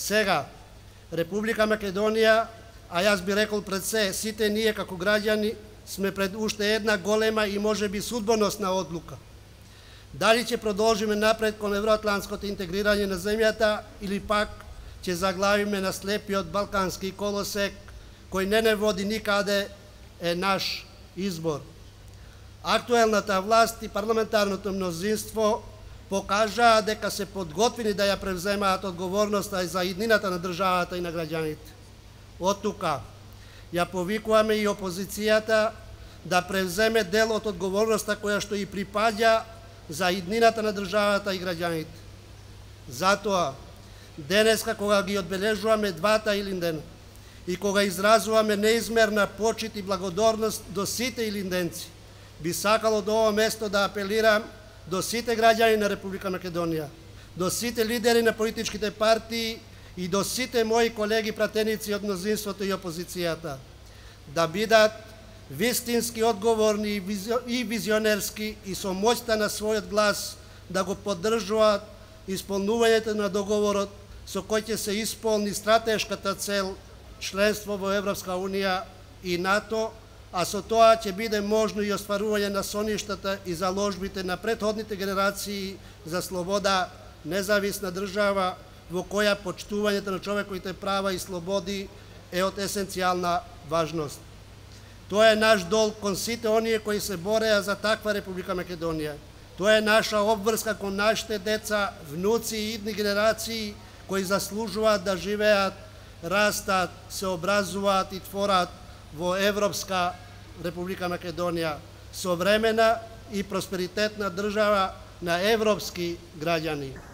Сега, Република Македонија, а јас би рекол пред се, сите ние како граѓани сме пред уште една голема и можеби судбоносна одлука. Дали ќе продолжиме напред кон евроатлантското интегрирање на земјата или пак ќе заглавиме на слепиот балкански колосек кој не води никаде, е наш избор. Актуелната власт и парламентарното мнозинство покажаа дека се подготвени да ја превземаат одговорноста за иднината на државата и на граѓаните. Од тука ја повикуваме и опозицијата да превземе дел од одговорноста која што и припаѓа за иднината на државата и граѓаните. Затоа, денеска кога ги одбележуваме двата Илиндена и кога изразуваме неизмерна почит и благодарност до сите илинденци, би сакал од ова место да апелирам до сите граѓани на Република Македонија, до сите лидери на политичките партии и до сите мои колеги пратеници од мнозинството и опозицијата, да бидат вистински одговорни и визионерски и со моќта на својот глас да го поддржуваат исполнувањето на договорот со кој ќе се исполни стратешката цел членство во Европска Унија и НАТО, а со тоа ќе биде можно и остварување на соништата и заложбите на претходните генерации за слобода, независна држава во која почитувањето на човековите права и слободи е од есенцијална важност. Тоа е наш долг кон сите оние кои се бореа за таква Република Македонија. Тоа е наша обврска кон нашите деца, внуци и идни генерации кои заслужуваат да живеат, растат, се образуваат и творат во Европска Република Македонија, современа и просперитетна држава на европски граѓани.